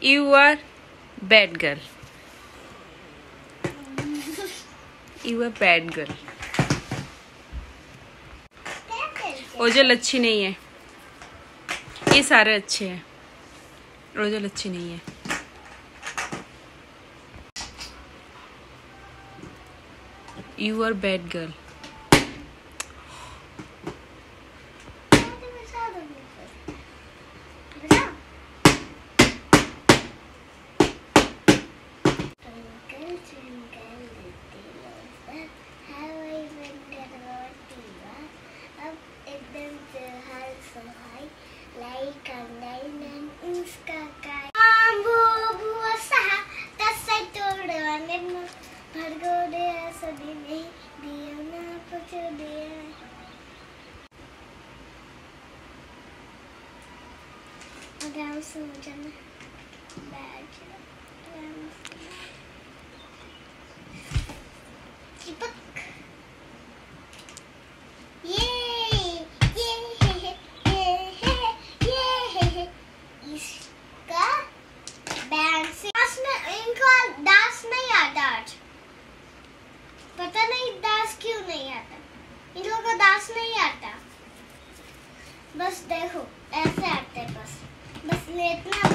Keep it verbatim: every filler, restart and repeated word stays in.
You are bad girl. You are bad girl. Ojal अच्छी नहीं है, ये सारे अच्छे हैं, ओजल अच्छी नहीं है. You are bad girl. पता नहीं दास क्यों नहीं आता, इन लोगों को दास नहीं आता. बस देखो ऐसे आते, बस बस लेटना.